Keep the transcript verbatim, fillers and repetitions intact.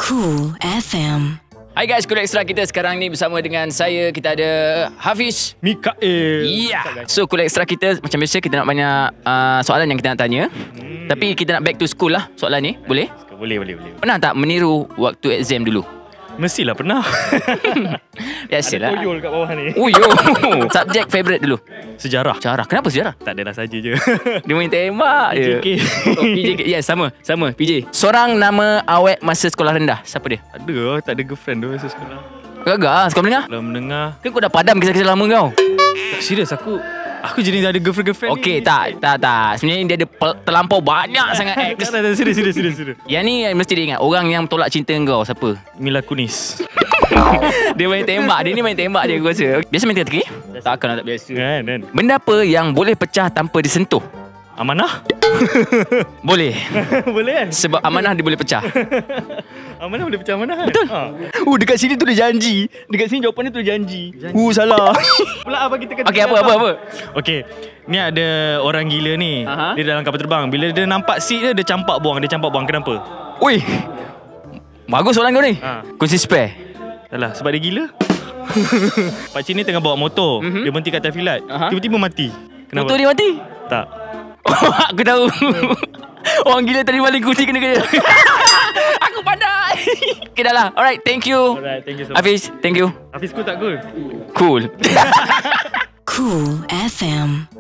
Cool F M. Hai guys, Cool Extra kita sekarang ni bersama dengan saya. Kita ada Hafiz, Mikael. Ya yeah. So Cool Extra kita macam biasa, kita nak banyak uh, soalan yang kita nak tanya. hmm. Tapi kita nak back to school lah soalan ni. Boleh? Boleh, boleh, boleh. Pernah tak meniru waktu exam dulu? Mestilah pernah. Biasalah. Ada koyol kat bawah ni. Oh yo. Subjek favourite dulu? Sejarah. Sejarah. Kenapa sejarah? Tak adalah saja je. Dia main tembak je. P J K. Oh, P J K. Ya, yeah, sama. Sama P J. Seorang nama awet masa sekolah rendah. Siapa dia? Ada lah. Tak ada girlfriend tu masa sekolah. Gagal sekolah menengah? Sekolah menengah. Kan kau dah padam kisah-kisah lama kau. Tak, serius aku. Aku jenis ada girlfriend-girlfriend Okey, ni. tak, tak, tak. Sebenarnya dia ada pel- terlampau banyak sangat ex. Tak, tak, tak, serius, serius, serius, serius. Yang ni mesti dia ingat. Orang yang tolak cinta kau siapa? Mila Kunis. Dia main tembak. Dia ni main tembak dia, aku rasa. Biasa main teka-teki? Takkan lah tak biasa. Kan, kan. Benda apa yang boleh pecah tanpa disentuh? Amanah? Boleh. Boleh kan? Sebab amanah dia boleh pecah. Amanah boleh pecah amanah kan? Betul. Ha. Uh, dekat sini tu dia janji. Dekat sini jawapan dia tu dia janji. janji. Uh, salah. Pula apa kita kata. Okey, apa, apa, apa? Okey. Ni ada orang gila ni. Aha. Dia dalam kapal terbang. Bila dia nampak seat dia, dia campak buang. Dia campak buang. Kenapa? Ui. Bagus soalan kau ni. Ha. Kunci spare. Salah, sebab dia gila. Pakcik ni tengah bawa motor. Mhm. Dia berhenti kat atas filat. Aha. Tiba-tiba mati. Kenapa? Motor dia mati? Tak. Oh, aku tahu. Orang gila tadi maling kursi kena kena. Aku pandai. Okay dah lah. Alright, thank you. Alright, thank you so much. Hafiz, thank you. Hafiz, cool tak cool? Cool. Cool F M.